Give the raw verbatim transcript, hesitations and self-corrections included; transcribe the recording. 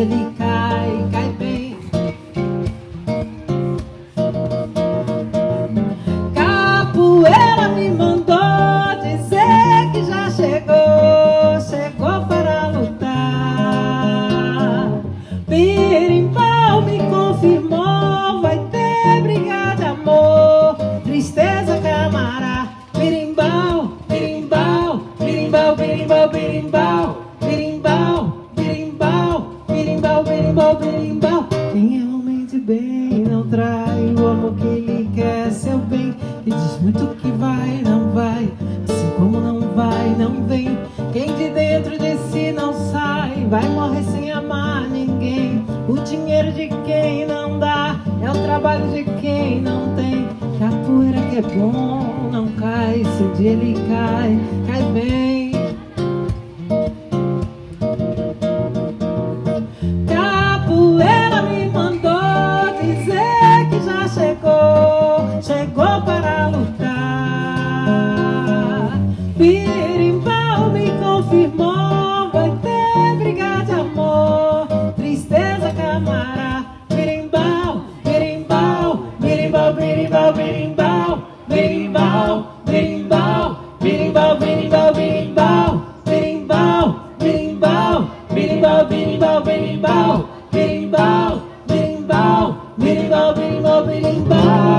ele cai, cai bem. Capoeira me mandou dizer que já chegou, chegou para lutar. Berimbau me confirmou, vai ter briga de amor, tristeza camará. Berimbau, berimbau, berimbau, berimbau, berimbau, berimbau, berimbau, berimbau, berimbau, berimbau. Quem é homem de bem não trai o amor que ele quer, seu bem. E diz muito que vai, não vai, assim como não vai, não vem. Quem de dentro de si não sai, vai morrer sem amar ninguém. O dinheiro de quem não dá é o trabalho de quem não tem. Capoeira que é bom não cai, se um dia ele cai, cai bem. Capoeira me mandou dizer que já chegou, chegou para lutar. Berimbau me confirmou, vai ter briga de amor, tristeza camará. Berimbau, berimbau, berimbau, berimbau, berimbau, berimbau, berimbau, berimbau, berimbau, berimbau, berimbau, berimbau, berimbau, berimbau, berimbau, berimbau, berimbau, berimbau, berimbau, berimbau.